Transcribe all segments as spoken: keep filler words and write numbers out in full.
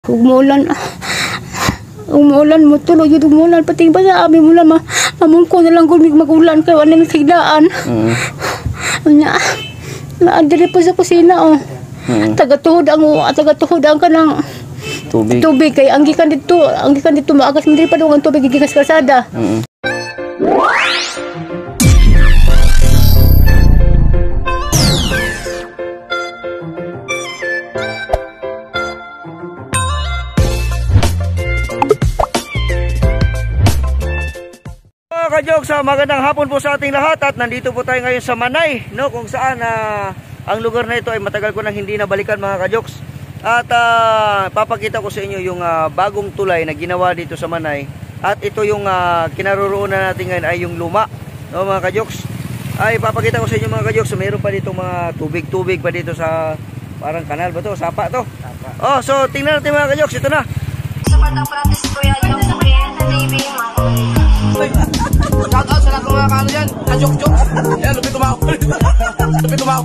Umulan. Umulan mo tuloy yun umulan pati ba sa amin mula ma amon ko na lang gumig magulan kay wala nang sigdaan. Mm. Nya. Na adire pa sa kusina oh. Mm. Taga-tuhod ang taga-tuhod ang kanang tubig. Tubig kay ang gikan dito, ang gikan dito maagas hindi pa daw ang tubig gigas kalsada. Mm. Kajokes, magandang hapon po sa ating lahat at nandito po tayo ngayon sa Manay, no, kung saan uh, ang lugar na ito ay matagal ko nang hindi nabalikan mga kajokes. At uh, papakita ko sa inyo yung uh, bagong tulay na ginawa dito sa Manay. At ito yung uh, kinaroroonan natin ngayon ay yung luma, no, mga kajokes. Ay papakita ko sa inyo mga kajokes, mayroon pa dito mga tubig-tubig pa dito sa parang kanal ba to, sapa to. Sapa. Oh, so tingnan natin mga kajokes, ito na. Shout out sa lahat ng mga kaano dyan, kajok-jok. Yan, lupit tumaw. Lupit tumaw.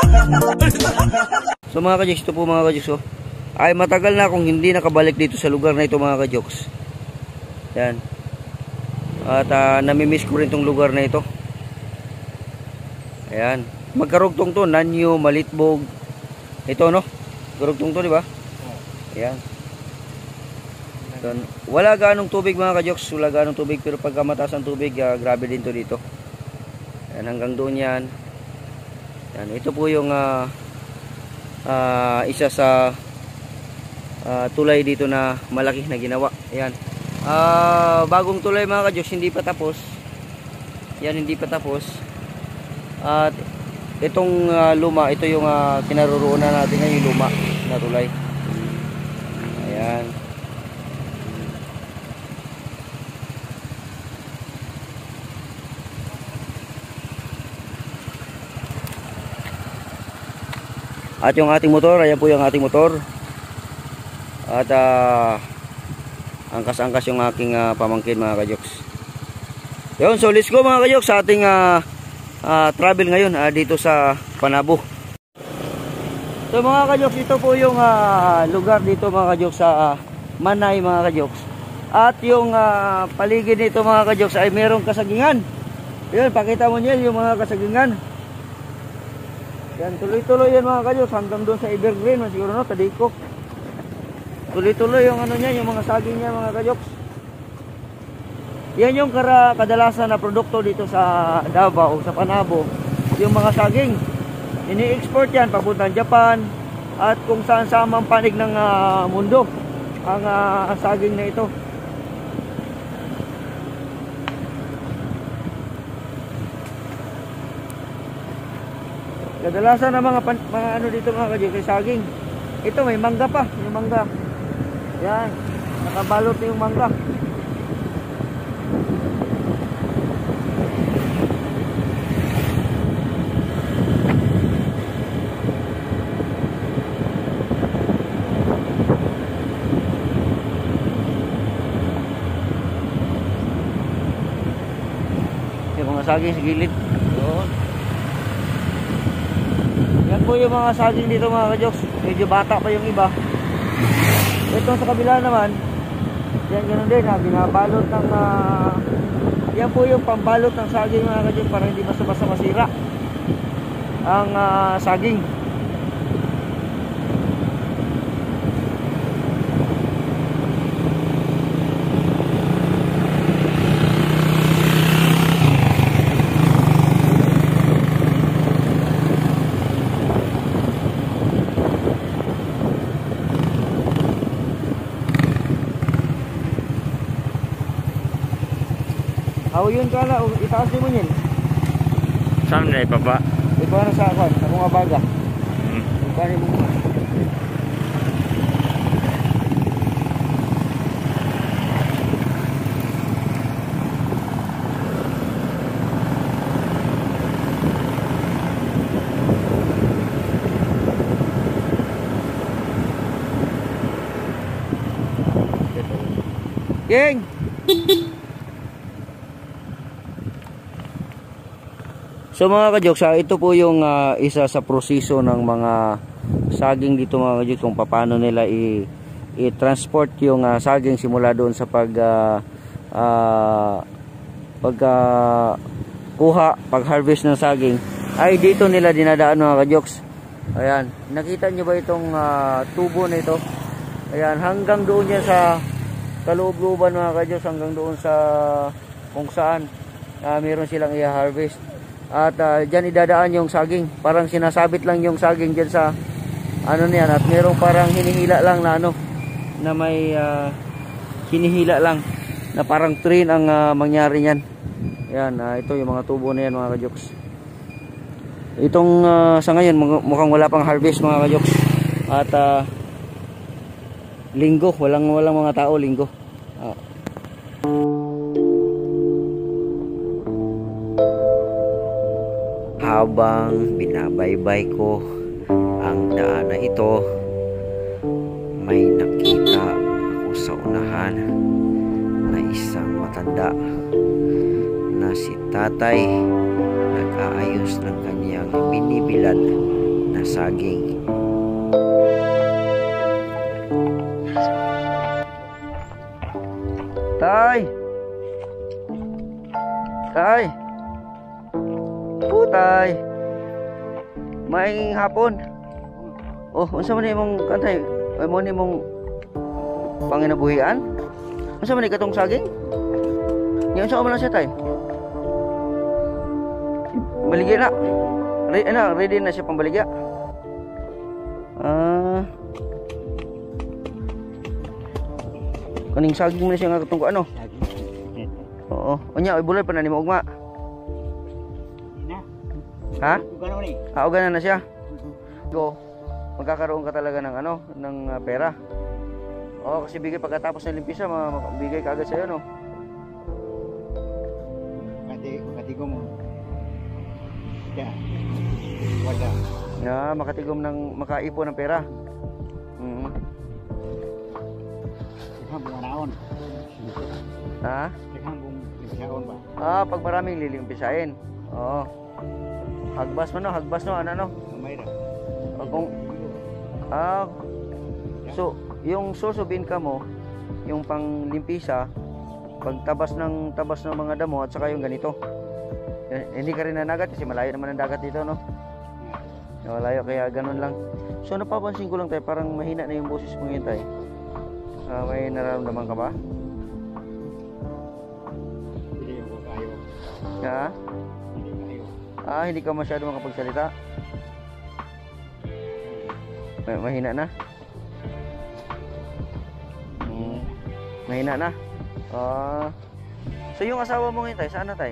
So mga kajoks, ito po mga kajoks, oh, ay matagal na akong hindi nakabalik dito sa lugar na ito mga kajoks. Yan. At uh, namimiss ko rin itong lugar na ito. Ayan. Magkarugtong to, Nanyo, Malitbog. Ito no? Karugtong to, di ba? Ayan. Wala ganong tubig mga kajoks, wala ganong tubig, pero pagka mataas ang tubig, uh, grabe din to dito. Yan, hanggang doon yan. Yan, ito po yung uh, uh, isa sa uh, tulay dito na malaki na ginawa. Yan. Uh, bagong tulay mga kajoks, hindi pa tapos. Yan, hindi pa tapos. At uh, itong uh, luma, ito yung uh, kinaroroonan natin ngayon, yung luma na tulay. Ayan. At yung ating motor, ayan po yung ating motor. At uh, angkas-angkas yung aking uh, pamangkin mga kajoks. Yun, so let's go mga kajoks sa ating uh, uh, travel ngayon uh, dito sa Panabo. So mga kajoks, ito po yung uh, lugar dito mga kajoks sa uh, Manay mga kajoks. At yung uh, paligid nito mga kajoks ay merong kasagingan. Yun, pakita mo niya yung mga kasagingan. Yan, tuloy-tuloy yan mga kajoks hanggang doon sa Evergreen, siguro no, Tadiko. Tuloy-tuloy yung ano niya, yung mga saging niya mga kajoks. Yan yung kara, kadalasan na produkto dito sa Davao, sa Panabo, yung mga saging. Ini-export yan papuntang Japan at kung saan sa mang panig ng uh, mundo ang uh, saging na ito. Kadalasan ng mga, mga ano dito mga kajoks ay saging. Ito may mangga pa, yung mangga. Yan, nakabalot na yung mangga. Yung mga saging sa gilid. Yun. Yan po yung mga saging dito mga kajoks. Medyo bata pa yung iba. Ito sa kabila naman, yan ganoon din ha, binabalot ng uh, yan po yung pambalot ng saging mga kajoks para hindi basta-basta masira ang uh, saging. Aw yun kala, itaas mo yun. Saan na ibaba? Iba na sa akin, sa mga baga. Hmm. Ibari mo mo. Geng! So mga kajoks, ito po yung uh, isa sa proseso ng mga saging dito mga kajoks, kung paano nila i i-transport yung uh, saging simula doon sa pag uh, uh, pag uh, kuha, pag-harvest ng saging ay dito nila dinadaan mga kajoks. Ayan, nakita nyo ba itong uh, tubo na ito? Ayan, hanggang doon yan sa kaloob-looban mga kajoks, hanggang doon sa kung saan uh, meron silang i-harvest. At uh, dyan idadaan yung saging. Parang sinasabit lang yung saging dyan sa ano niyan. At merong parang hinihila lang na ano, na may uh, hinihila lang na parang train ang uh, mangyari niyan. Ayan, uh, ito yung mga tubo na yan mga kajoks. Itong uh, sa ngayon mukhang wala pang harvest mga kajoks. At uh, linggo, walang walang mga tao linggo. Uh. Habang binabaybay ko ang daan na ito, may nakita ako sa unahan na isang matanda na si tatay nag-aayos ng kanyang binibilad na saging. Tay! Tay! Putay! Maing hapon. Oh, unsa man imong kantay? Ay mo ni mong panginabuhian? Unsa man ikatong saging? Nya unsa man na siya tay? Baligya na. Ready na, ready na siya pambaligya. Ah. Kaning saging mo na siya nga katong ano? Oo. Unya, ay bulay pa na nimo ugma. Ha? Ah, uganan na siya. Go. Magkakaroon ka talaga ng ano, ng uh, pera. Oo, kasi bigay pagkatapos ng limpisa, mabigay ka agad sa'yo, no? Kati, makatigom mo. Yeah. Wala. Yeah, makatigom ng, makaipon ng pera. Mm-hmm. Sikhang bunga naon. Ha? Sikhang bunga limpisaon ba? Ah, pag maraming lilimpisain. Oo. Hagbas mo no, hagbas no, ano no? Kamay ra. Kung ah, so yung source of income mo, yung panglimpisa, pagtabas ng tabas ng mga damo at saka yung ganito. Eh, hindi ka rin nanagat kasi malayo naman ang dagat dito, no? Malayo kaya ganun lang. So napapansin ko lang tayo, parang mahina na yung boses mo ngayon tayo. Uh, may nararamdaman ka ba? Hindi ko kayo. Ha? Hindi kayo. Ah, hindi ka masyado makapagsalita? May, mahina na? Hmm. Mahina na? Ah. So yung asawa mo ngayon tayo, saan na tayo?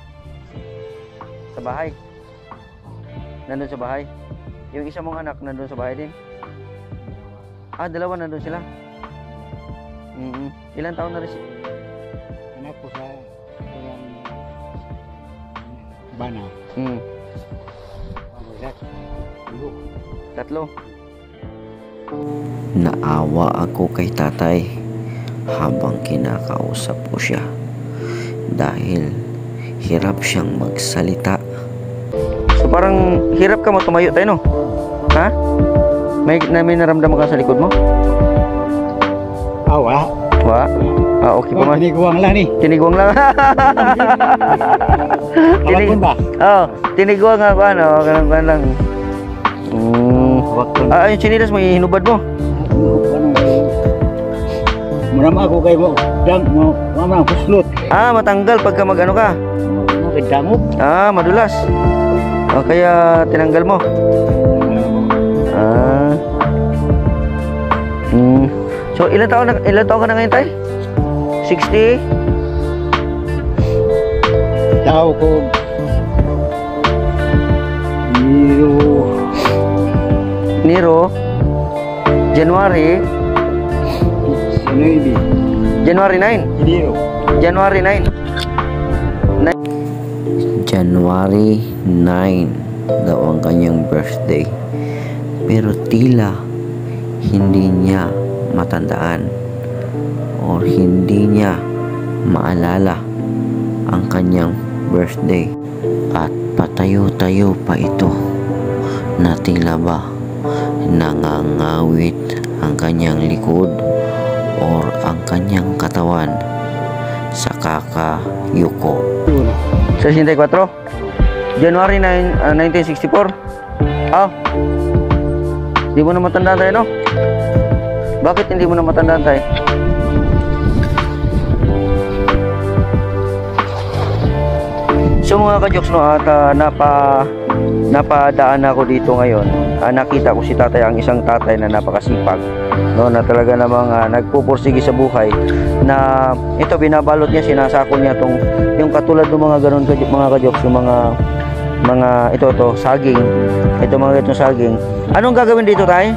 Sa bahay? Nandun sa bahay? Yung isa mong anak nandun sa bahay din? Ah, dalawa nandun sila? Mm-hmm. Ilan taon na rin si... Anak ko sa ilang bana. Hmm. Tatlo. Naawa ako kay tatay habang kinakausap ko siya dahil hirap siyang magsalita. So parang hirap ka mo tumayo tayo, no? Ha? May, may naramdaman ka sa likod mo? Ah, wala. Wa? Ah, okay pa man. Tiniguang lang ni. Tinigwang lang. Tinig Kalakon ba? Oh, tinigwang nga ano, ganun ganun lang. Mm. Ah, yung chinilas mo, hinubad mo. Marama ako kay mo. Dang mo, mama puslot. Ah, matanggal pagka mag-ano ka. Magdangop. Ah, madulas. O kaya tinanggal mo. Ah. Hmm. So ilan taon na, ilan taon ka na ngayon, tay? sixty? Tao ko. Niro. Niro. January. Sino ini? January nine. Niro. January nine. January nine daw ang kanyang birthday, pero tila hindi niya matandaan or hindi niya maalala ang kanyang birthday. At patayo-tayo pa ito na tila ba nangangawit ang kanyang likod or ang kanyang katawan sa kakayuko. sixty-four? January nine, uh, nineteen sixty-four? Ah, di mo na matandaan tayo, no? Bakit hindi mo na matandaan tayo? So mga ka-jokes, no, at uh, napa, napadaan ako dito ngayon. Uh, nakita ko si tatay, ang isang tatay na napakasipag, no, na talaga namang uh, nagpupursige sa buhay, na ito binabalot niya, sinasako niya tong yung katulad ng mga ganun mga ka-jokes, yung mga mga ito to saging, ito mga itong saging. Anong gagawin dito tayo?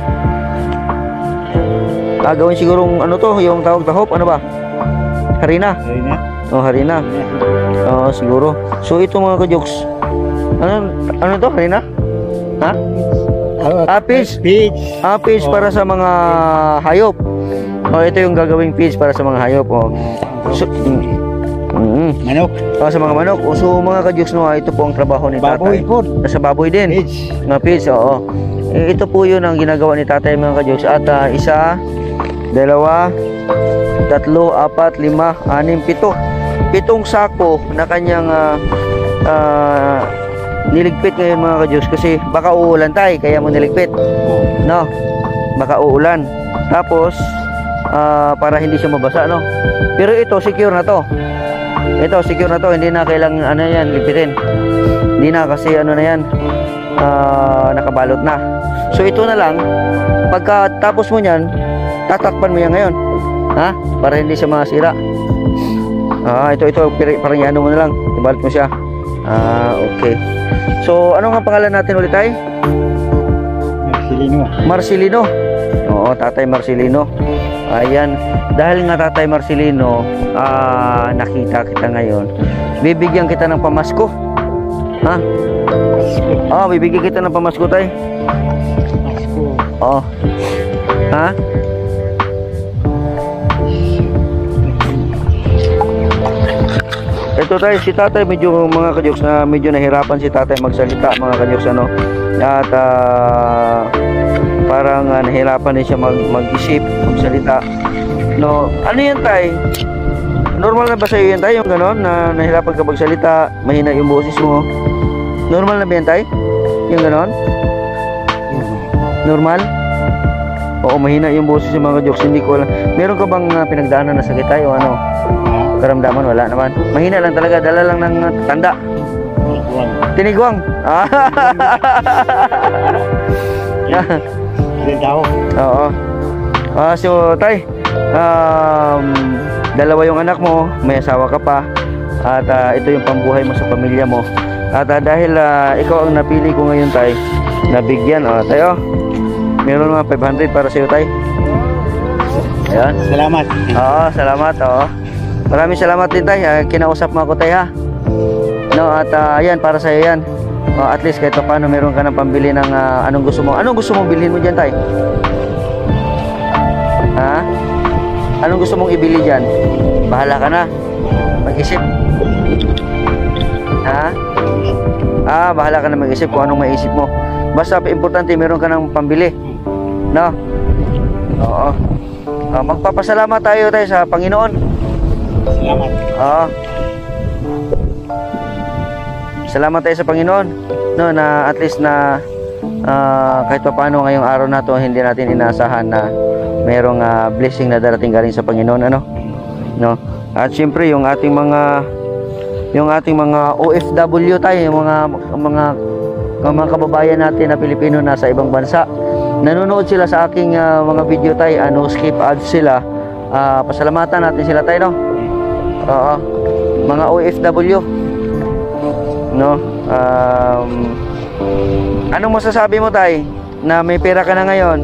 Gagawin sigurong ano to, yung tawag tahop, ano ba? Harina. Harina. Oh, harina. Oh, siguro. So ito mga ka-jokes, ano ano to, harina? Ha? Apis. Peach. Apis para sa mga hayop. Oh, ito yung gagawing feeds para sa mga hayop. Oh. So, mm, mm, Manok. oh, sa mga manok. Oh, so mga ka-jokes, no, ito po ang trabaho ni Baboy tatay. po. Sa baboy din. Peach. Mga feeds, oo. Eh, ito po yun ang ginagawa ni tatay mga ka-jokes. At uh, isa, dalawa, tatlo, apat, lima, anim, pito. Pitong sako na kanyang uh, uh, niligpit ngayon mga ka-jokes, kasi baka uulan tayo, kaya mo niligpit. No? Baka uulan. Tapos uh, para hindi siya mabasa, no? Pero ito secure na to. Ito secure na to, hindi na kailangan ano yan, ligpitin. Hindi na, kasi ano na yan, uh, nakabalot na. So ito na lang, pagka tapos mo niyan, tatakpan mo yan ngayon. Ha? Para hindi siya masira. Ah, ito ito parang ano mo na lang, ibalot mo siya. Ah, okay. So ano nga pangalan natin ulit ay? Marcelino. Marcelino. Oo, Tatay Marcelino. Ayan, dahil nga Tatay Marcelino, ah, nakita kita ngayon, bibigyan kita ng pamasko. Ha? Pasko. Ah, bibigyan kita ng pamasko, tay. Pasko. Oo. Ha? Ito tayo, si tatay medyo mga ka-jokes na medyo nahirapan si tatay magsalita mga ka-jokes, ano. At uh, parang uh, nahirapan din siya mag mag-isip, magsalita. No, ano yan tay? Normal na ba sa'yo yan tay, yung gano'n na nahirapan ka magsalita, mahina yung boses mo? Normal na ba yan tay? Yung gano'n? Normal? Oo, mahina yung boses yung mga ka-jokes, hindi ko alam. Meron ka bang uh, pinagdaanan na sakit tayo o ano? Karamdaman wala naman. Mahina lang talaga, dala lang ng tanda. Tinigwang. Ah. Ilan tao? Oo. Ah, so tay, um, dalawa yung anak mo, may asawa ka pa, at uh, ito yung pambuhay mo sa pamilya mo. At uh, dahil uh, ikaw ang napili ko ngayon tay, nabigyan. Oh, tayo. Meron mga five hundred para sa iyo tay. Ayan. Salamat. Oo, salamat. Oo. Maraming salamat din tay, uh, kinausap mo ako tay ha. No, at uh, ayan para sa iyo yan. Uh, at least kahit paano meron ka ng pambili ng uh, anong gusto mo. Anong gusto mong bilhin mo diyan tay? Ha? Anong gusto mong ibili diyan? Bahala ka na. Mag-isip. Ha? Ah, bahala ka na mag-isip kung anong maisip mo. Basta importante meron ka ng pambili. No? Oo. Uh, magpapasalamat tayo tayo sa Panginoon. Salamat. Oo. Salamat tayo sa Panginoon, no, na at least na uh, kahit pa paano ngayong araw na to hindi natin inaasahan na mayroong uh, blessing na darating galing sa Panginoon, ano, no. At siyempre yung ating mga yung ating mga O F W tayo, yung mga mga mga kababayan natin na Pilipino na sa ibang bansa, nanonood sila sa aking uh, mga video tayo, ano, skip ads sila. Uh, pasalamatan natin sila tayo, no. Oo, mga O F W, no. Um, anong masasabi mo tay na may pera ka na ngayon?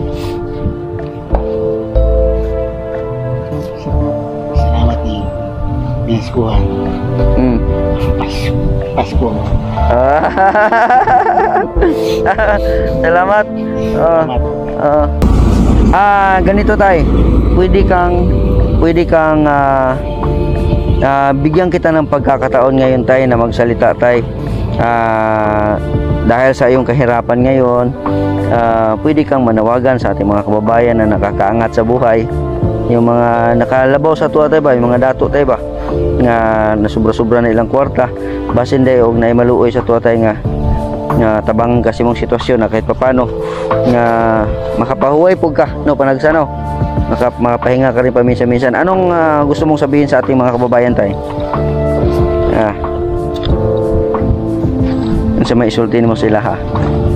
Salamat ni Neskuhan. Mm. Pasko. Pasko. Salamat. Oh, Salamat. oh. Ah, ganito tay. Pwede kang pwede kang uh, uh, bigyan kita ng pagkakataon ngayon tay na magsalita tay. Uh, dahil sa iyong kahirapan ngayon, uh, pwede kang manawagan sa ating mga kababayan na nakakaangat sa buhay, yung mga nakalabaw sa tuwa tayo ba, yung mga dato tayo ba nga nasubra-subra na ilang kwarta basin day og naay maluoy sa tuwa tayo nga nga tabang kasi mong sitwasyon na kahit papano nga makapahuway pug ka no panagsano maka makapahinga ka rin paminsan-minsan. Anong uh, gusto mong sabihin sa ating mga kababayan tayo? Ah. Ano sa may isultin mo sila ha?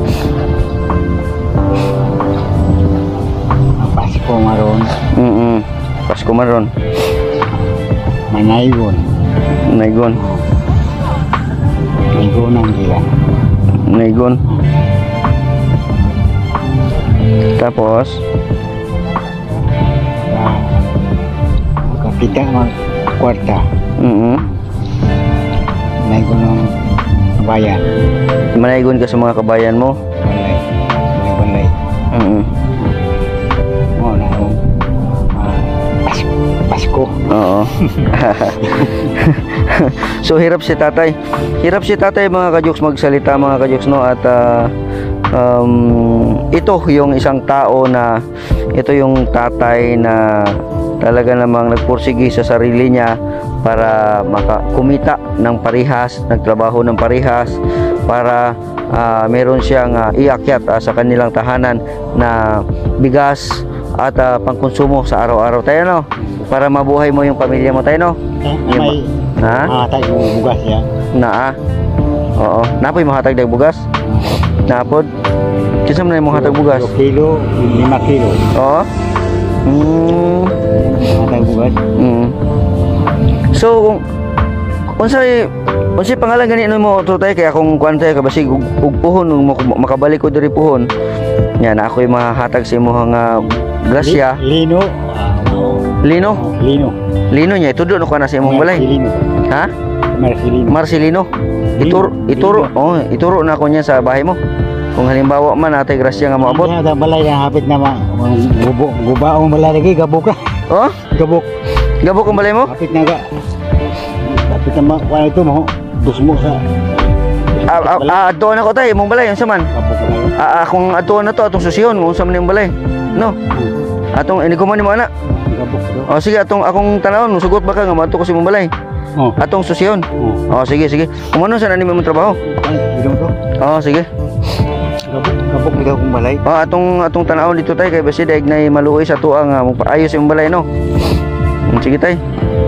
Pasko maron. Mm -mm. Pasko maron. Manaygon. Naigon. Naygonan sila. Naigon. Tapos Kita mag kwarta. mm -hmm. Naygon ng bayan. Manaygon ka sa mga kabayan mo. Balay. May balay. Mm -hmm. Mo na akong uh, Pasko. Pasko. Oo. So hirap si tatay. Hirap si tatay mga kajoks magsalita mga kajoks no at uh, um, ito yung isang tao na ito yung tatay na talaga namang nagpursigi sa sarili niya para makakumita ng parihas, nagtrabaho ng parihas para uh, meron siyang uh, iakyat uh, sa kanilang tahanan na bigas at uh, pangkonsumo sa araw-araw tayo no para mabuhay mo yung pamilya mo tayo no. May ha? Ah, tayo bugas ya. Naa. Oo, napoy mo hatag dag bugas. Napod. Kinsa man mo hatag bugas? Kilo, lima kilo. Oo. Mm. Hatag bugas. Mm. So kung unsay unsay pangalan gani mo tutay kay akong kwantay ka basig ug, ug puhon ug makabalik ko diri puhon. Nya na ako'y mahatag sa imong nga grasya. Lino. Lino. Lino. Lino nya itudo no kana sa imong balay. Lino. Ha? Marcelino. Marcelino. Ituro ituro oh, ituro na ko niya sa bahay mo. Kung halimbawa man atay grasya nga moabot. Sa balay na hapit na ma gubo gubaong balay lagi gabok ka. Oh? Gabok. Gabok ang balay mo? Hapit na ga. Hapit na ma kuan ito mo. Dusmo sa. Ah, ah, ah adto na ko tay imong balay unsa man? Gabok na. Ah, ah kung adto na to atong susiyon unsa man imong balay? No. Atong ini ko man mo ana. Gabok do. Oh sige atong akong tanawon sugot ba ka nga madto ko sa imong balay? Oh. Atong susiyon. Oh. Oh sige sige. Kumano sa nani imong trabaho? Ay, idong to. Oh sige. Gabok, gabok daw kung balay. Oh atong atong tanawon dito tay kay basi daig nay maluoy sa tuwa nga magpaayos imong balay no. Hmm, sige tay.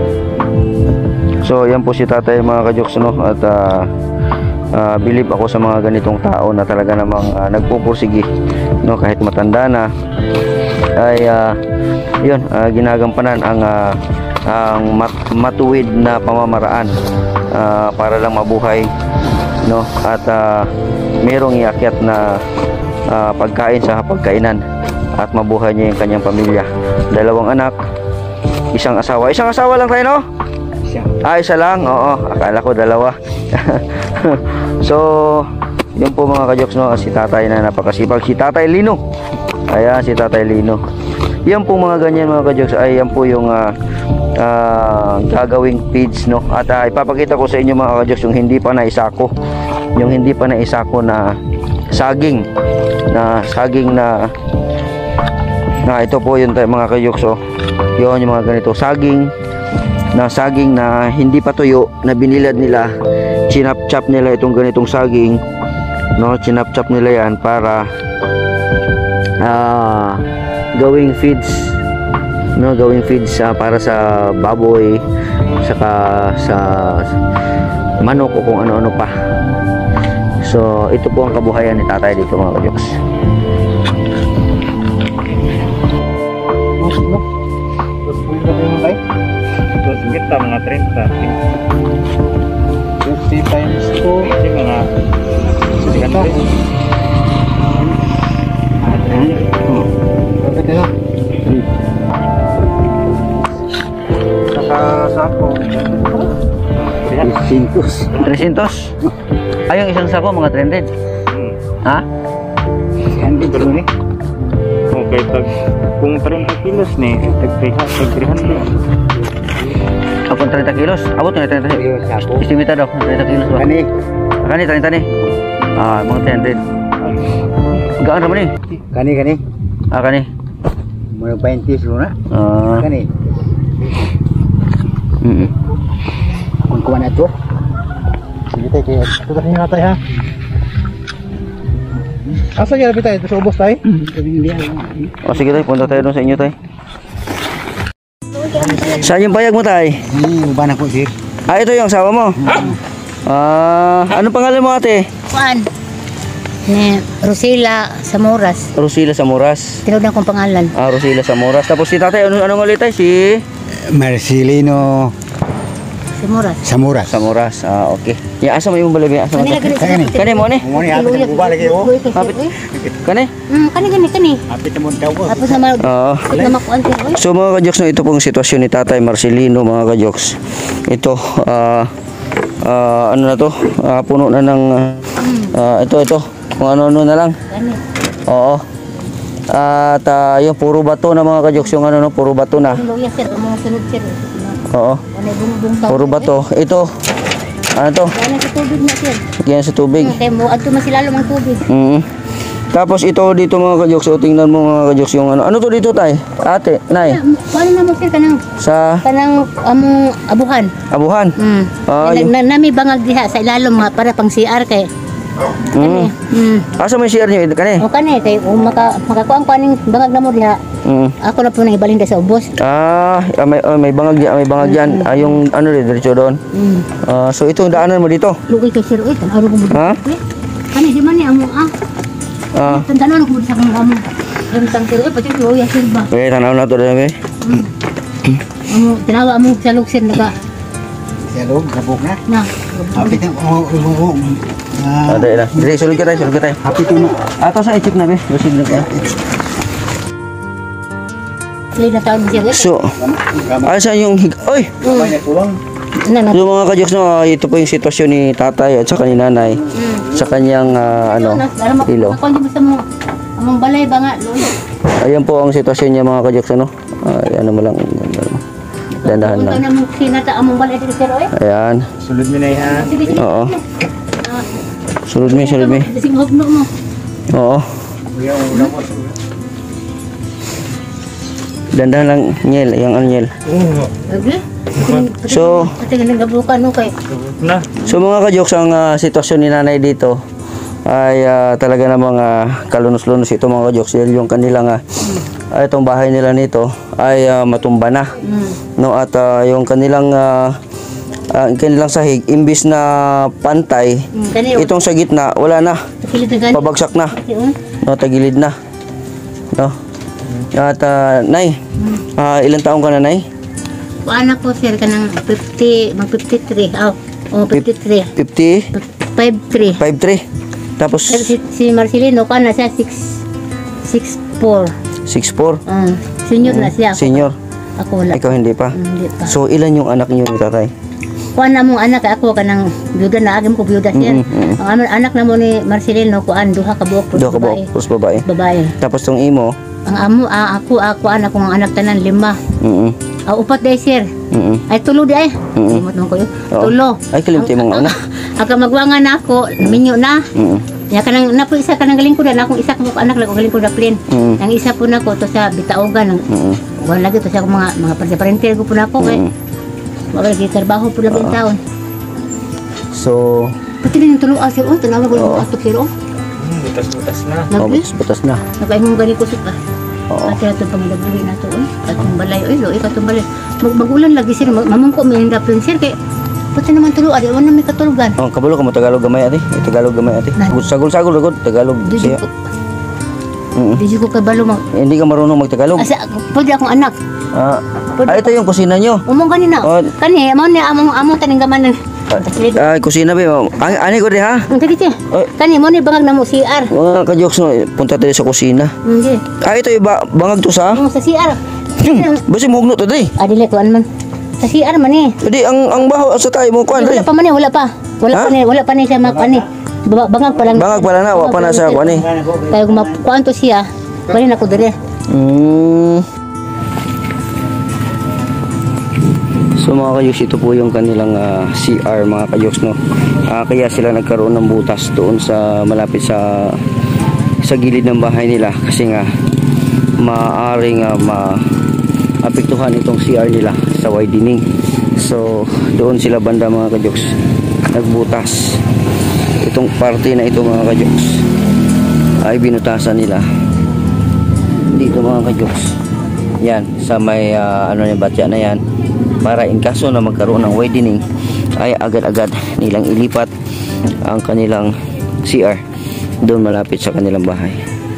So yan po si tatay mga kajoks no at uh, uh, believe ako sa mga ganitong tao na talaga namang uh, nagpupursigi no kahit matanda na ay uh, yun uh, ginagampanan ang uh, ang mat matuwid na pamamaraan uh, para lang mabuhay no at uh, merong iakyat na uh, pagkain sa pagkainan at mabuhay niya yung kanyang pamilya. Dalawang anak, isang asawa. Isang asawa lang tayo no? Siya. Ah, isa lang? Oo, akala ko dalawa. So, yun po mga kajoks no, si tatay na napakasipag, si tatay Lino. Ayan, si tatay Lino. Yan po mga ganyan mga kajoks, ay yan po yung uh, uh, gagawing feeds no. At uh, ipapakita ko sa inyo mga kajoks yung hindi pa naisako. Yung hindi pa naisako na saging. Na saging na na ito po yun tayo mga kajoks oh. Yun yung mga ganito, saging na saging na hindi pa tuyo na binilad nila, chinap-chop nila itong ganitong saging no, chinap-chop nila yan para uh, gawing feeds no, gawing feeds uh, para sa baboy saka sa manok o kung ano-ano pa. So ito po ang kabuhayan ni tatay dito mga kajoks. Kita mga thirty. fifty times two. Kasi mga Ito. Bakit ito? nakasako. Sintos. three hundred. Ay, yung isang sako mga three hundred. Hmm. Ha? Hindi ko ni. Okay, tag kung thirty kilos ni, tag three hundred. Ako thirty kilos. Abot na thirty. Iyo sako. Estimate daw, thirty kilos ba? Kani. Kani, tani, tani. Ah, mga three hundred. Gaan naman eh. Kani kani. Ah, kani. Mau paintis lu na. Ah. Kan ni. Mm. Kung kuan ato. Sige tay kay ito kasi nga tay ha. Asa gyud bitay ito sa ubos tay? O sige tay, punta tayo doon sa inyo tay. Saan yung payag mo tay? Hmm, uban ako sir. Ah, ito yung asawa mo? Ah, ano pangalan mo ate? Kuan. Ni Rosila Samoras. Rosila Samoras. Tinawag kong pangalan. Ah, Rosila Samoras. Tapos si tatay, ano, anong ulit tay? Si Marcelino Samoras. Samuras. Samoras. Ah, okay. Ya, asa mo yung balay? Asa mo Kanila tay? gani. Kani mo ni? Mo ni hapit ang uba lagi oh. Hapit. Kani? Hmm, kani gani kani. Hapit mo daw oh. Tapos na Oo. na makuan sir. Oy. So mga kajoks, no, ito pong sitwasyon ni Tatay Marcelino mga kajoks. Ito, ah, ah, ano na to? Ah, puno na ng, ah, ito, ito. Kung ano-ano na lang. Kani. Oo. At uh, yung puro bato na mga kajoks, yung ano, no, puro bato na. Luya sir, mo sunod sir. Oo. Ano bung-bung taw. Puro bato. Ito, ano to? Ano sa tubig na sir. Yan sa tubig. Kay mo adto man sila ang tubig. Mm. Tapos ito dito mga kajoks, so tingnan mo mga kajoks yung ano. Ano to dito tay? Ate, nay. Paano na mo sir kanang Sa kanang among abuhan. abuhan. Hmm. Ah, na, yun. na, nami bangag diha sa ilalom nga para pang C R kay. Mm. Hmm. Asa mo yung share nyo? Kani? O kani kay kung maka makakuang kaning bangag na mo diha. Mm. Ako na po nang ibalhin sa ubos. Ah, ah, may, ah, may bangag diyan, may bangag diyan. Ah, yung ano rin, diretso doon. Hmm. Ah, so ito yung daanan mo dito. Lugay kay sir oy tan araw ko mo. Ha? Kani di man ni amo ah. Ah, Tandanon ko sa kong amo. Yung tang sir oy pati ko ya sir ba. okay, tanaw na to dami. Amo tinawa amo sa luksir naga Sa loob, nabuk na. na. Hapit ang oh, oh, oh. Ah, Ada na. Dili sulod ka tayo, sulod ka tayo. hapit ang Ato sa i-check na be, lusig na kaya. Sila na taon siya. So, ano sa yung hig... Oy! May natulong. Na na. Yung mga kajoks, no, ah, ito po yung sitwasyon ni tatay at saka ni nanay sa kanyang ah, ano, ilo. Ako hindi mo sa mo among balay ba nga lolo. Ayan po ang sitwasyon niya mga kajoks, ano. Ay, ano mo lang, ano, dandahan Kung lang. na mo sinata among balay dito sir oy. Ayan. Sulod mo na yan. Sige sige. Oo. Sulod mi, sulod mi. Sige hugno mo. Oo. Kuya, ulam mo. Dandahan lang, Nyel, yung ano, Nyel. Okay? So, Pati nga nagabukan no kay. Na. So mga kajoks, ang ah, sitwasyon ni nanay dito ay ah, talaga namang uh, kalunos-lunos ito mga kajoks. Dahil yung kanilang, ah, ah, itong bahay nila nito ay ah, matumba na. No? At ah, yung kanilang, ah, ah, kanilang sahig, imbis na pantay, Kani itong sa gitna, wala na. kilit na gani. Pabagsak na. Yun. No, tagilid na. No? At ah, nay, ah, ilang taong ka na, nay? Anak ko sir kanang fifty, mag fifty-three. Aw. Oh, fifty-three. fifty? fifty-three. five three. Tapos Sir, si, si Marcelino ka na siya six six four. six four. Uh, senior na siya. Ako, Senior. Ako wala. Ikaw hindi pa. Hindi pa. So ilan yung anak niyo ni tatay? Kuan na mong anak ako kanang byuda na agam ko byuda siya. Mm, mm. Ang amon anak na mo ni Marcelino kuan duha ka buok Duha ka buok, plus babae. Babae. Tapos tong imo, Ang amo ah, ako ako anak kong anak tanan lima. mm Ah, upat day sir. mm Ay tulo di ay. Mm. Limot mo ko yun. Oo. Tulo. Ay, kalimti mong anak. Aga magwangan na ako, minyo na. mm Ya kanang napo isa kanang galing ko na akong isa ko anak lang galing ko na plane. Mm. Ang isa po nako to sa Bitaogan. mm Wala lagi to sa akong mga mga parente ko po nako kay. Mm. Wala lagi trabaho po lang yung taon. So, Pati rin yung tulo ah sir, oh, tanawa ko Oo. yung ato sir, oh. Butas-butas na. oh, Nagli. butas-butas na. Nakaimong gani ko sika. Oo. Pati na ito pangilagluhin na ito, eh. Katong balay, eh, lo, eh, katong balay. Mag magulan lagi sir, Mag- mamangko may hindap rin sir, kay pati naman tulo, adi, wala may katulugan. Oh, kabalo ka mo Tagalog gamay ate. Eh, Tagalog gamay ate. Na- Sagol-sagol ragod Tagalog Di siya. ko, Mm. di ko kabalo mag... Eh, Hindi ka marunong magtagalog. Asa, pwede akong anak. Ah, ah, ito yung kusina nyo. Umong kanina. Oh. Kani, amon ni among among taning gaman ng... Ay, kusina ba? Ani, ani ko di ha? Ang dagiti. Oy. Kani mo ni bangag na mo C R. Mga ka-jokes no, punta tayo sa kusina. Hindi. Ah, ito yung ba bangag to sa? Mo sa C R. Basi mohugno to day. Adile kuan man. Sa C R man ni. Jadi ang ang baho sa tayo mo kuan Wala day. pa man ni, wala pa. Wala Ha? pa ni, wala pa ni siya mak ani. Ba- Bangag pa lang. Bangag pala na, wa pa na sa kuan eh. Kaya kung makuan to siya, bali na ko dire. Mm. So mga kayoks, ito po yung kanilang ah, C R mga kayoks no. Ah, kaya sila nagkaroon ng butas doon sa malapit sa sa gilid ng bahay nila kasi nga maaring uh, maapektuhan itong C R nila sa widening. So doon sila banda mga kajoks nagbutas. Itong parte na ito mga kajoks ay binutasan nila dito mga kajoks. Yan sa may uh, ano yung batya na yan, para in kaso na magkaroon ng widening ay agad-agad nilang ilipat ang kanilang C R doon malapit sa kanilang bahay.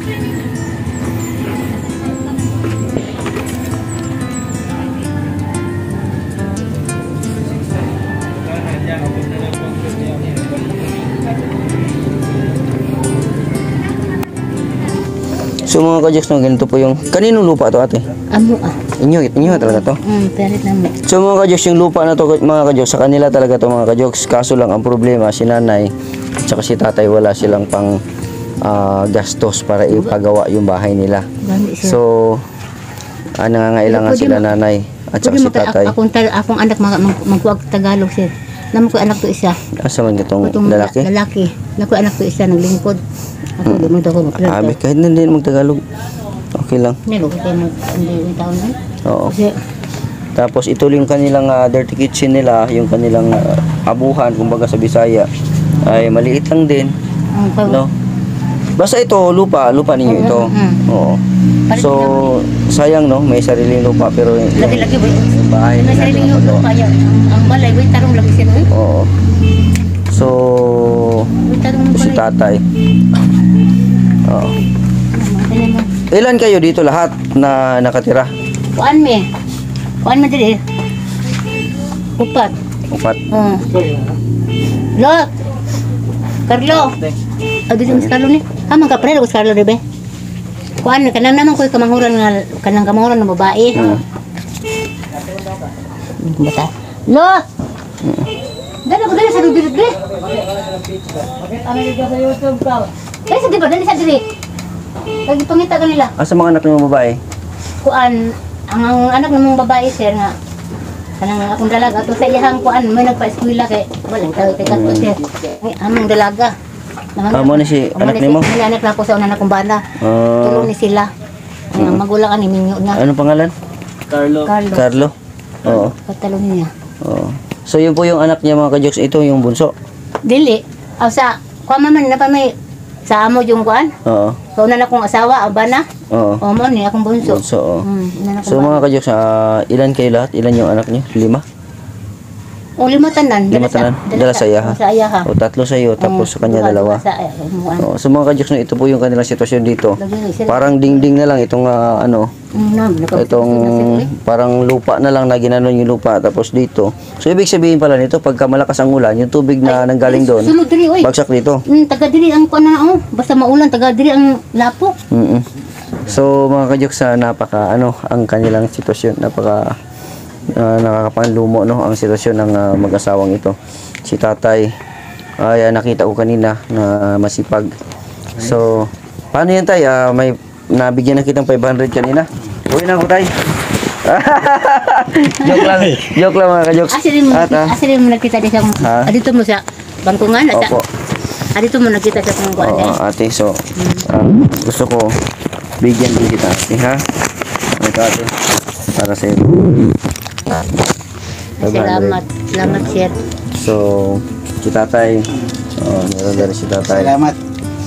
So mga kajoks, no, ganito po yung kaninong lupa to ate? Amo ah. Inyo, inyo talaga to. Hmm, perit na mo. So mga kajoks, yung lupa na to mga kajoks, sa kanila talaga to mga kajoks. Kaso lang ang problema, si nanay at saka si tatay wala silang pang uh, gastos para ipagawa yung bahay nila. So uh, nangangailangan sila nanay at saka si tatay. Akong, akong anak mag, mag, magkuwag Tagalog sir. Naman ko anak to isa. Asa man itong Itong lalaki? Lalaki. Naku anak to isa naglingkod. Ako di mo ako magplano. Abi kahit na din magtagalog. Okay lang. Nilo ko tayo hindi taon na. Oo. Kasi Tapos ito yung kanilang uh, dirty kitchen nila, yung kanilang uh, abuhan kumbaga sa Bisaya ay maliit lang din, ang pag no? Basta ito lupa, lupa ninyo ito. Oo. So sayang no, may sariling lupa pero lagi-lagi ba? yung bahay May nila sariling doon, yung lupa yan. Ang, ang balay, wait tarong lagi sila eh. Oo. So Wait tarong si balay. tatay. Oo. Ano mo? Ilan kayo dito lahat na nakatira? Kuan me. Kuan me diri. Upat. Upat. Oh. Lo. Carlo. Adi sa Carlo ni. Kamang ka pre, Carlo rebe. Kuan kanang naman koy kamanghuran nga kanang kamanghuran ng babae. Hmm. Bata. Lo. Dali ko dali sa diri diri. Ano dito sa YouTube ka? Dali sa diri, dali sa diri. Lagi pangita kanila. Asa mga anak ng babae? Kuan ang, ang anak ng mga babae sir nga kanang akong dalaga ato sa iyang kuan may nagpa-eskwela kay wala tayo kay kato sir. Ay among dalaga. Amo ni si anak nimo? Ni anak na ko sa una na kong bana. Ah. Tulong ni sila. Ay ang magulang ani minyo na. Anong pangalan? Carlo. Carlo. Carlo. Oo. Katalo niya. Oo. So yun po yung anak niya mga kajoks, ito yung bunso. Dili. Aw sa kuan man na pa may sa amo yung kuan. Oo. So una na kong asawa ang bana. Oo. O mo ni akong bunso. Bunso. Oo. Hmm, una na So kong mga kajoks, ah, ilan kayo lahat? Ilan yung anak niyo? Lima? O lima tanan. Lima tanan? Dala sa iya ha? Sa iya ha. O tatlo sa iyo, tapos sa kanya Duha, dalawa. duha Sa iya. Kuan. Oo. So mga kajoks, ito po yung kanilang sitwasyon dito. Lagi sir. Parang dingding na lang itong ah, ano, Mm, naka- itong parang lupa na lang na ginanon yung lupa tapos dito. So ibig sabihin pala nito, pagka malakas ang ulan, yung tubig na nanggaling doon, Sulod diri oy. bagsak dito. Mm, taga diri ang kuan na oh. Basta maulan taga diri ang lapok. Mm. So mga kajoks, sa napaka ano ang kanilang sitwasyon, napaka uh, nakakapanlumo no ang sitwasyon ng uh, mag-asawang ito. Si tatay ay uh, nakita ko kanina na masipag. So paano yan tay? Uh, may nabigyan na kitang five hundred kanina. Uwi na ako tay. Joke lang. Joke lang mga kajoks. Asirin mo, At, ah, asirin mo nakita di sa kung Ha? adito mo sa bangkungan at Opo. adito mo nakita sa kung kuan. Oo, ate. So, ah, gusto ko bigyan din kita ate, ha? Ito ate. Para sa iyo. Salamat. Salamat sir. So, si tatay. Oh, meron na rin si tatay. Salamat.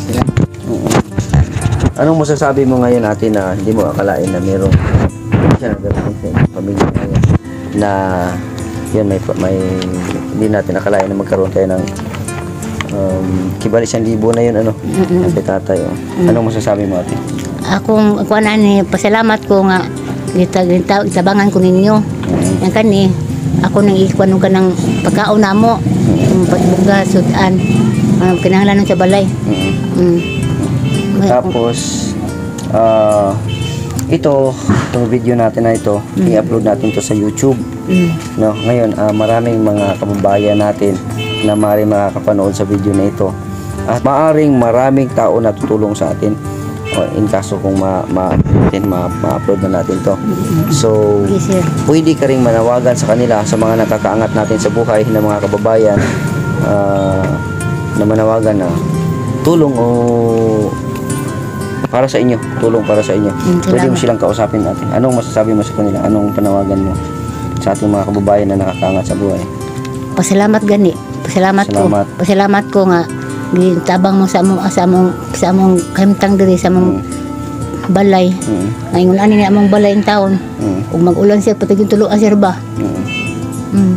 Anong masasabi mo ngayon ate na hindi mo akalain na meron siya nagdating sa pamilya ngayon na yun may, may hindi natin akalain na magkaroon tayo ng um, kibali siyang libo na yun ano ate tatay oh. Anong masasabi mo ate? Akong kuan ani pasalamat ko nga kita kita itabangan ko ninyo. Yang kani ako nang ikuan ka ng pagkaon namo. Um, Pagbuga sudan. Uh, kinahanglan sa balay. Mm. Mm. May- Tapos, ah, ito, itong video natin na ito, i-upload natin to sa YouTube. Mm. No, ngayon, ah, maraming mga kababayan natin na maaaring makakapanood sa video na ito. At maaaring maraming tao na tutulong sa atin. O, in kaso kung ma, ma, ma, ma-upload na natin to. So, Yes, sir. pwede ka ring manawagan sa kanila, sa mga nakakaangat natin sa buhay ng mga kababayan, ah, na manawagan na tulong o para sa inyo, tulong para sa inyo. Mm, Pwede mo salamat. silang kausapin natin. Anong masasabi mo sa kanila? Anong panawagan mo sa ating mga kababayan na nakakangat sa buhay? Pasalamat gani. Pasalamat, Salamat. ko. Pasalamat ko nga gitabang mo sa among sa among sa among kahimtang diri sa among balay. Mm. Ngayon ani ni among balay ang taon. Mm. Ug mag-ulan sir pati yung tuluan sir ba. Mm. Mm.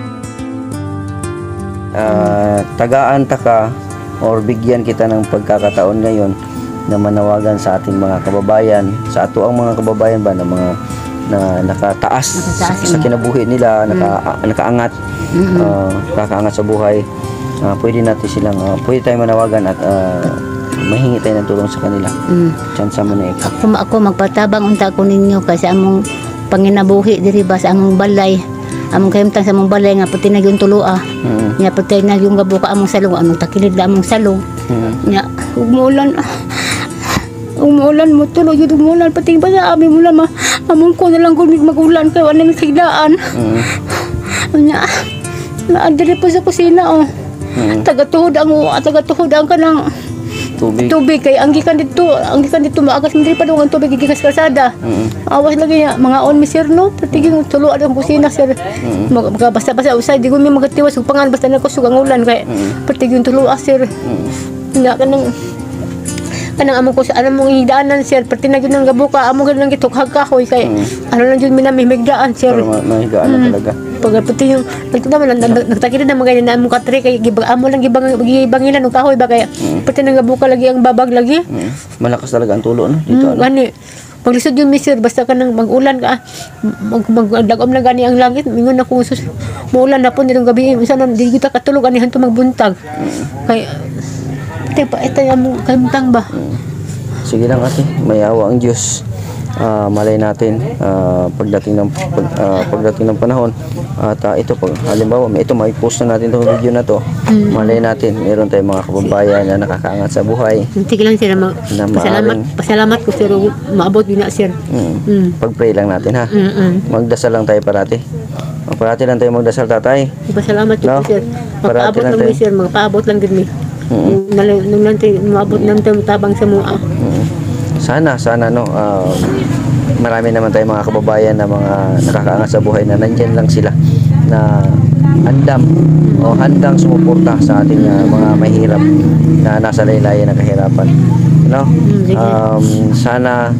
Ah, tagaan ta ka or bigyan kita ng pagkakataon ngayon na manawagan sa ating mga kababayan, sa ato ang mga kababayan ba na mga na nakataas, Nakataas, sa, sa mm. kinabuhi nila, naka, nakaangat, Mm-mm. ah, nakaangat sa buhay. Ah, pwede natin silang, ah, pwede tayong manawagan at ah, mahingi tayo ng tulong sa kanila. Mm. Chance mo na ikaw. Ako, ako magpatabang unta ko ninyo kasi among panginabuhi diri ba sa among balay. Among kahimtang sa among balay nga pati na yung tulua. Mm. Nya pati na yung gabuka among salong, among takilid na among salong. Mm. Nya umulan. Umulan mo tulo yun umulan pati ba sa amin mula ma among ko na lang gumig magulan kay wala nang sigdaan. Mm. Nya naadiri po sa kusina oh. Mm. Taga-tuhod ang taga-tuhod ang kanang Tubig. tubig kay ang gikan dito, ang gikan dito maagas hindi pa daw ang tubig gikas kalsada. Mm. Awas lagi niya, mga on mi sir no, pati yung tulo ang kusina sir. Mag basta-basta usay di ko mi magatiwas ug pangan basta na kusog ang ulan kay pati yung tulo sir. Mm. Nga kanang kanang among ko sa anong mong higdaanan sir, pati na gyud nang gabuka amo gyud nang gitukhag kahoy kay ano lang gyud minamihigdaan sir. Para ma- mahigaan na talaga. Pag pati yung nagtama lang nagtakid na mga na among katre kay gibag amo lang gibang gibangilan og kahoy ba kay pati nang gabuka lagi ang babag lagi. Mm. Malakas talaga ang tulo no dito. Mm, ano? gani. Paglisod yung mister, basta ka nang mag-ulan ka, mag, magdagom na gani ang langit, mingon na kung sus, maulan na po nitong gabi, isa na, di kita katulog, anihan to magbuntag. Kaya, ito pa, ito yung kantang ba? Sige lang ate, may awa ang Diyos. Ah, malay natin ah, pagdating ng pag, ah, pagdating ng panahon at ah, ito pag halimbawa may ito may post na natin itong video na to. Malay natin meron tayong mga kababayan na nakakaangat sa buhay. Sige lang sir, mag, Na pasalamat, maaring- pasalamat ko sir, maabot din na sir. Mm. Mm. Pag-pray lang natin ha. Mm -mm. Magdasal lang tayo parati. O, parati lang tayo magdasal tatay. Pasalamat ko No? sir. Parati Magpaabot lang lang tayo. mi sir, magpaabot lang din mi. Mm. Nung nung nanti, maabot lang tayo tabang sa mua. Mm. Sana, sana no. ah, marami naman tayong mga kababayan na mga nakakaangat sa buhay na nandyan lang sila na handam o handang sumuporta sa ating ah, mga mahirap na nasa laylayan ng kahirapan. No? sige. Um, sana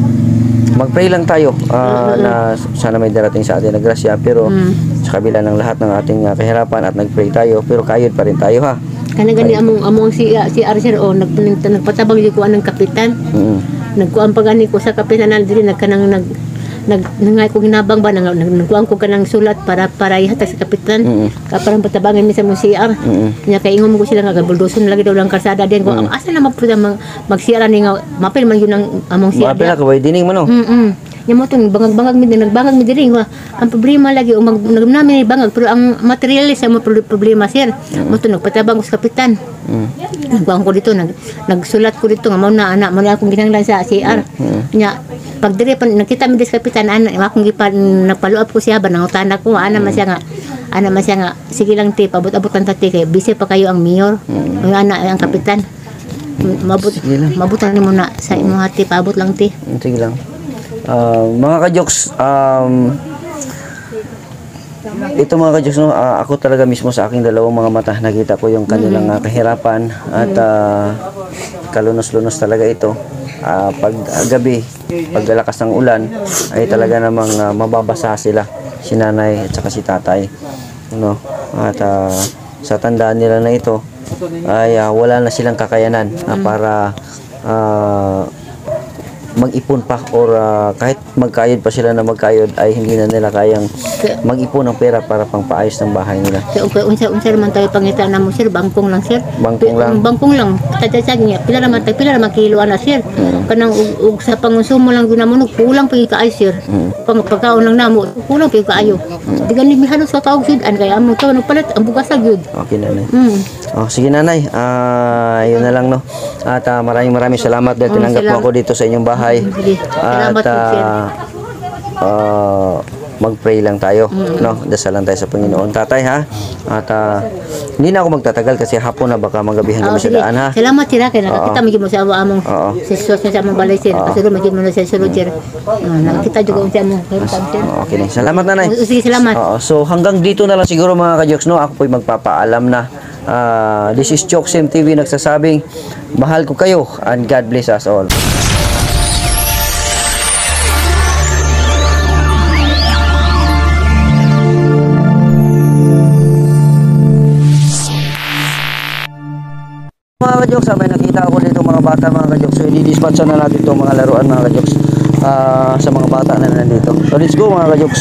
mag-pray lang tayo ah, na sana may darating sa atin na grasya pero Mm. sa kabila ng lahat ng ating ah, kahirapan at nag-pray tayo pero kayod pa rin tayo ha. Kana gani among among si si Archer o nag, nag, nagpatabang di ko anang kapitan. Mm. Nagkuan pa gani ko sa kapitanan diri nagkanang nag nag nangay ko ginabang ba nang nag, nagkuan ko kanang sulat para para ihatag sa kapitan. Mm. Ka parang patabangan mi sa mong C R. Mm. Nya kay ingon mo ko sila nga gabuldoson lagi daw lang kalsada din ko. Asa na maputa mag mag-C R ni nga mapil man yun ang among C R. Mapila ka ba dining mo no? Mm. -mm. Nya mo tong bangag-bangag mi nagbangag mi diri nga ang problema lagi o mag nagnami ni bangag pero ang materialis sa mo problema sir. Mo to nagpatabang ko sa kapitan. Mm. Nagkuhan ko dito, nag, nagsulat ko dito nga mao na anak mo na akong ginanglan sa C R. Nya pag dire pa nakita mi dis kapitan ana akong gipan nagpaluap ko siya ba nangutana ko ana man siya nga ana man siya nga sige lang ti pabot-abot lang tati kay busy pa kayo ang mayor. Ang ana ang kapitan. Mabot mabutan nimo na sa imong hati paabot lang ti. Sige lang. Ah, mga ka-jokes, um, ito mga ka-jokes, no, ah, ako talaga mismo sa aking dalawang mga mata, nakita ko yung kanilang ah, kahirapan at ah, kalunos-lunos talaga ito. Ah, pag ah, gabi, pag lakas ng ulan, ay talaga namang ah, mababasa sila, si nanay at saka si tatay. No? At ah, sa tandaan nila na ito, ay ah, wala na silang kakayanan ah, para ah, mag-ipon pa or ah, kahit magkayod pa sila na magkayod ay hindi na nila kayang mag-ipon ng pera para pang paayos ng bahay nila. Kaya okay, unsa unsa man tayo pangita na mo sir, bangkong lang sir. Bangkong lang. Bangkong lang. Tadasag niya. Pila naman tayo, pila naman kilo ana sir. Kanang ug, ug sa pangonsumo lang ginamo kulang pa yung kaayo sir. Pang pagkaon lang namo, kulang pa yung kaayo. Di gani mi halos sa taog sud an kay amo to nagpalit ang bugas gyud. Okay nanay. Mm. Oh, sige nanay. Ah, yun na lang no. At ah, maraming maraming salamat dahil Oh, tinanggap mo salamat. ako dito sa inyong bahay. Sige. Salamat At po, sir. ah, ah, mag-pray lang tayo, no? Dasal lang tayo sa Panginoon, tatay, ha? At uh, hindi na ako magtatagal kasi hapon na baka magabihan kami Oh, sa sige. daan, ha? Salamat sir, kaya nakita Oo. magiging mo sa among Oo. sa sos sa among balay sir. Kasulod magiging mo na sa sulod sir. Ah, nakita juga sa among health sir. Oo, okay na. Salamat, nanay. Oh, sige, salamat. Oo, so hanggang dito na lang siguro mga kajoks, no? Ako po'y magpapaalam na. Ah, this is Choksim T V nagsasabing, mahal ko kayo and God bless us all. Mga kajoks, may nakita ako dito mga bata mga kajoks. So i-dispatch na natin itong mga laruan mga kajoks ah, sa mga bata na nandito. So let's go mga kajoks.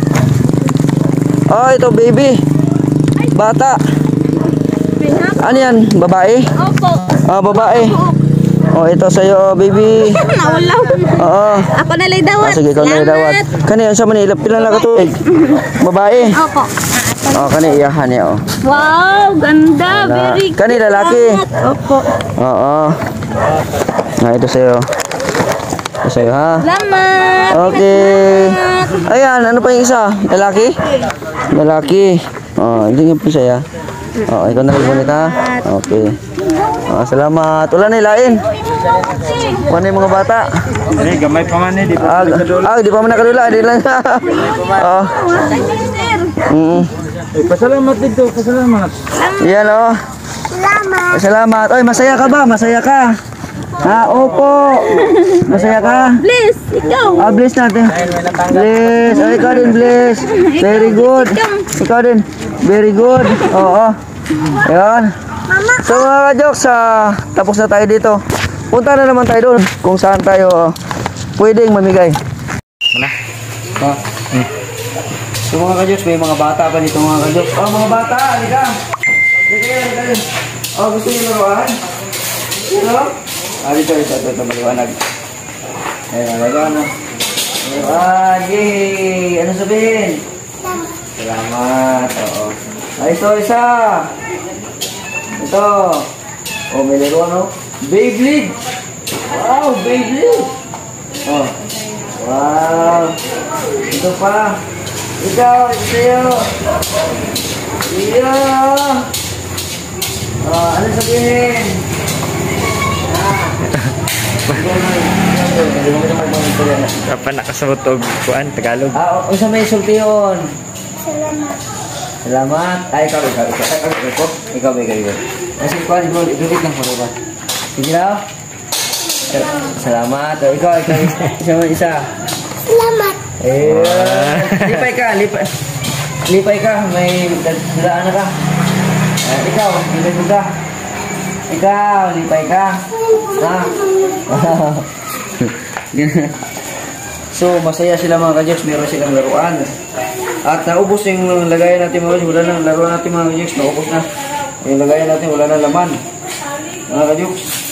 Oh, ito baby. Bata. Ano yan? Babae? Opo. Ah, babae. Oh, ito sa'yo baby. Nawalaw. Oo. Ako na lang Ah, dawat. sige, ikaw na dawat. Kani yan sa Manila, pila na katubig? Babae. Opo. Oh, kani iyahan niya oh. Wow, ganda. Wala. Very Kani lalaki. Opo. Oo. Ah, ito sa'yo. Ito sa'yo ha. Salamat. Okay. Ayan, ano pa yung isa? Lalaki? Lalaki. Oh, hindi nga po siya. Oh, ikaw na rin ulit ha. Okay. Oh, salamat. Wala na ilain. Wala na yung mga bata. Ay, gamay pa man eh, di Ah, ba? ah, di pa man nakadula. Di lang. Oh. Mm. Eh, pasalamat dito, pasalamat. Yan oh. Salamat. Salamat. Oy, masaya ka ba? Masaya ka? Ha, opo. Masaya ka? Please, ikaw. Ah, bless natin. Bless. Ay, ikaw din, bless. Very good. Ikaw din. Very good. Oo. Ayan. So mga ka-jokes, ah, tapos na tayo dito. Punta na naman tayo doon kung saan tayo ah, pwedeng mamigay. Wala. Ha? Hmm. So mga ka-jokes, may mga bata pa dito mga ka-jokes. Oh, mga bata, halika. Halika yan, halika yan. Oh, gusto niyo laruan? Ito? Ah, dito, ito, ito, ito, maliwanag. Ayan, maliwanag na. Laruan, yay! Ano sabihin? Salamat, oo. Ay, ito, isa. Ito. Oh, may laruan, no? Beyblade. Wow, Beyblade. Oh. Wow. Ito pa. Ikaw, ito sa'yo. Iya. Oh, ano sabihin? Kapan nakasuot og kuan Tagalog. Ah, o sa may sultiyon. Salamat. Salamat. Ay, ikaw, ikaw, ikaw. Ay, ikaw, ikaw. Ikaw, ikaw, ikaw. Kasi kuan, ikaw, ikaw, lang po, ikaw. Sige na. Salamat. O, ikaw, ikaw, isa mo, isa. Salamat. Eh, lipay ka, lipay. Lipay ka, may dadaan na ka. Ah, ikaw, lipay mo ka. Ikaw, lipay ka. Ha? So, masaya sila mga ka-Jokes, meron silang laruan. At naubos yung lagayan natin mga ka-Jokes, wala na laruan natin mga ka-Jokes, naubos na. Yung lagayan natin, wala na laman. Mga ka-Jokes.